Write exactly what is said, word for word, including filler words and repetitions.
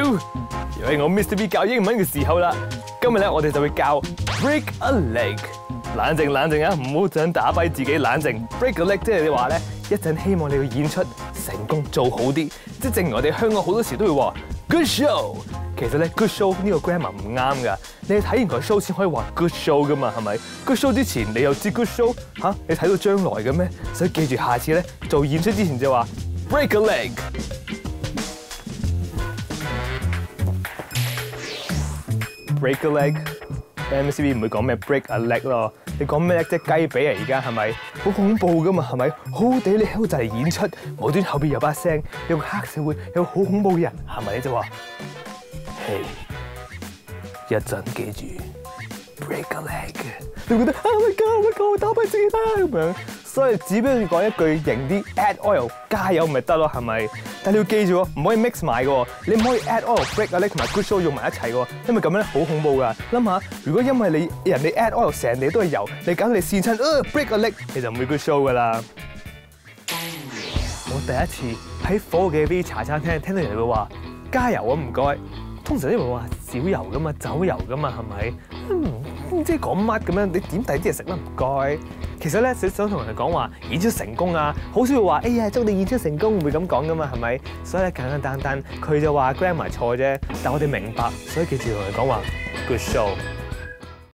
又係我 Mister B 教英文嘅時候啦。今日咧，我哋就會教 break a leg。冷靜冷靜啊，唔好想打跛自己，冷靜。break a leg 即係你話咧，一陣希望你嘅演出成功做好啲。即係正如我哋香港好多時都會話 good show。其實咧 good show 呢個 grammar 唔啱㗎。你睇完個 show 先可以話 good show 㗎嘛，係咪 ？good show 之前你又知 good show 嚇？你睇到將來嘅咩？所以記住下次咧做演出之前就話 break a leg。break a leg。M C B 唔會講咩 break a leg 咯，你講咩啫？雞髀啊！而家係咪好恐怖噶嘛？係咪好好地你喺度就嚟演出，無端後邊有把聲，有個黑社會，有個好恐怖嘅人，係咪你就話？嘿，一陣記住 break a leg， 你覺得啊咪夠咪夠打跛自己啦咁樣，所以只不過講一句型啲 add oil 加油咪得咯，係咪？但你要記住喎，唔可以 mix 埋嘅喎，你唔可以 add oil、break a leg 同埋 good show 用埋一齊嘅喎，因為咁樣咧好恐怖㗎。諗下，如果因為你人哋 add oil 成地都係油，你搞你跣親，呃 break a leg， 你就唔會 good show 㗎啦。我第一次喺火嘅 V 茶餐廳聽到人哋會話加油啊唔該，通常啲人會話少油㗎嘛，走油㗎嘛，係咪？唔知講乜咁樣，你點第啲嘢食啦唔該。其實咧，想想同人哋講話演出成功啊，好少會話哎呀祝你演出成功，唔會咁講噶嘛，係咪？所以咧簡簡單單，佢就話 grammar 錯啫，但我哋明白，所以記住同人講話 good show。